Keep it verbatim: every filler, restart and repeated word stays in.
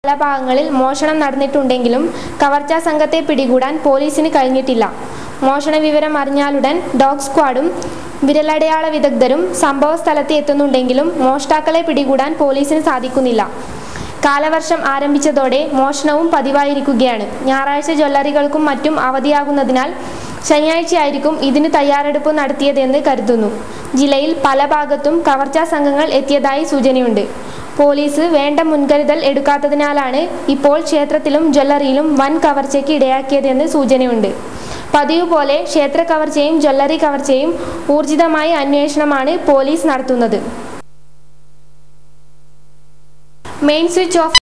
പല ഭാഗങ്ങളിൽ മോഷണം നടന്നിട്ടുണ്ടെങ്കിലും കവർച്ചാ സംഘത്തെ പിടികൂടാൻ പോലീസിന് കഴിഞ്ഞിട്ടില്ല. മോഷണ വിവരം അറിഞ്ഞാലുടൻ ഡോഗ് സ്ക്വാഡും വിരലടയാള വിദഗ്ധരും സംഭവ സ്ഥലത്ത് എത്തുന്നുണ്ടെങ്കിലും മോഷ്ടാക്കളെ പിടികൂടാൻ പോലീസിന് സാധിക്കുന്നില്ല. കാലവർഷം ആരംഭിച്ചതോടെ മോഷണവും പതിവായിരിക്കുകയാണ്. ഞായറാഴ്ച ജ്വല്ലറികൾക്കും മറ്റും അവധിയാകുന്നതിനാൽ ശനിയാഴ്ചയായിരിക്കും ഇതിന് തയ്യാറെടുപ്പ് നടത്തിയതെന്ന് കരുതുന്നു. ജില്ലയിൽ പല ഭാഗത്തും കവർച്ചാ സംഘങ്ങൾ എത്തിയതായി സൂചനയുണ്ട്. പോലീസ് വേണ്ട മുൻകരുതൽ എടുക്കാത്തതിനാലാണ് ഇപ്പോൾ ക്ഷേത്രത്തിലും ജ്വല്ലറിയിലും വൻ കവർച്ചയ്ക്ക് ഇടയാക്കിയതെന്ന് സൂചനയുണ്ട്. പതിവ് പോലെ ക്ഷേത്ര കവർച്ചയും ജ്വല്ലറി കവർച്ചയും ഊർജിതമായ അന്വേഷണമാണ് പോലീസ് നടത്തുന്നത്. Main switch off